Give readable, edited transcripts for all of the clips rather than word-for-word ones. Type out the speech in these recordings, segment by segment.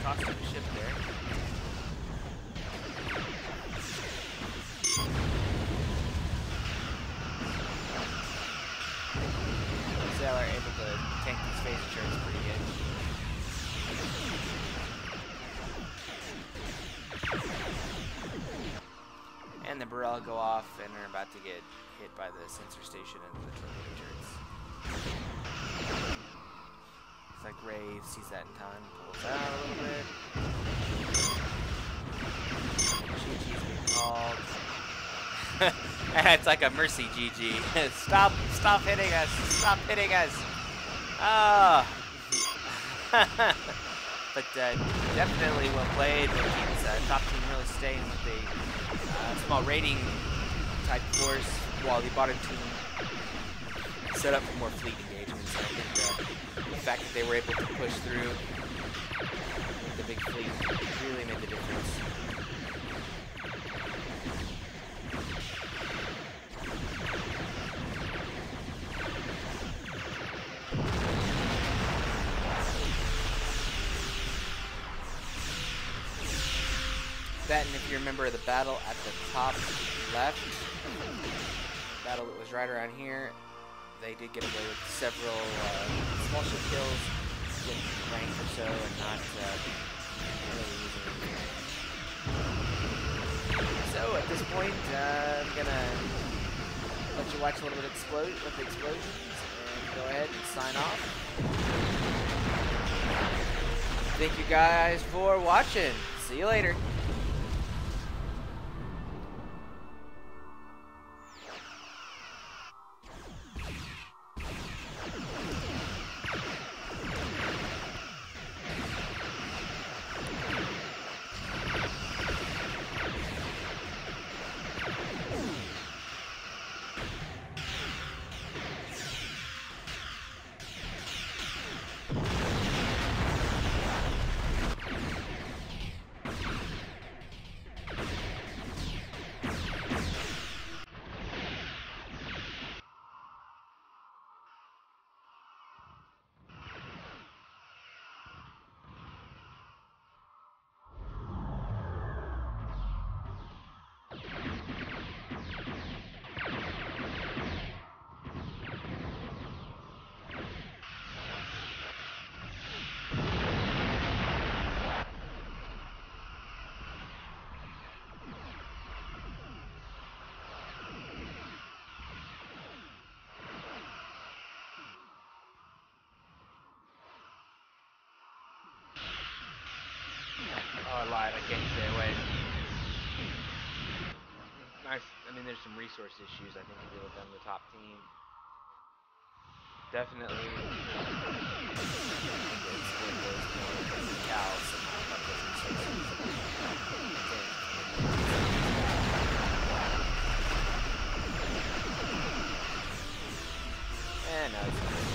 cost of a ship there. Sailor able to tank these phase turrets pretty good. And the Burrell go off and are about to get hit by the sensor station and the torpedo turrets. It's like Ray sees that in time, pulls out a little bit. GG's being called. It's like a mercy GG. Stop hitting us. Stop hitting us. Ah. But definitely well played. The team's top team really staying with a small raiding type force, while the bottom team set up for more fleet engagements. I think the fact that they were able to push through with the big fleet really made the difference. That, and if you remember the battle at the top left, the battle that was right around here, they did get away with several small ship kills with rank or so, and not really using anything. So at this point, I'm gonna let you watch a little bit of the explosions, and go ahead and sign off. Thank you guys for watching. See you later. Oh, I lied. I can't stay away. Nice. I mean, there's some resource issues I think to deal with them, the top team. Definitely. And no, it's fine.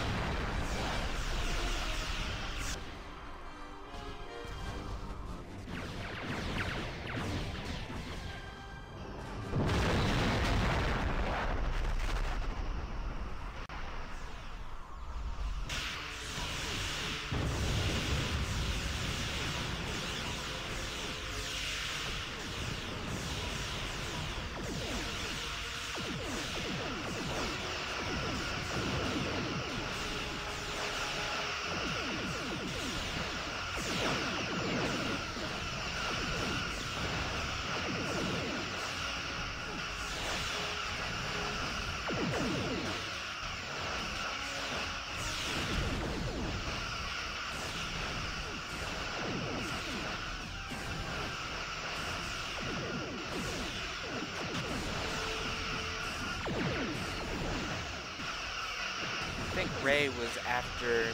I think Ray was after.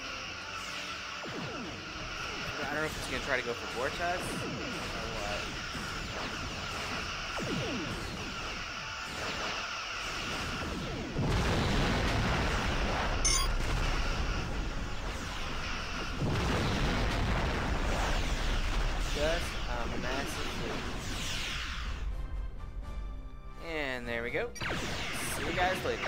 I don't know if he's gonna try to go for Vortex or what. Just a massive fleet. And there we go. See you guys later.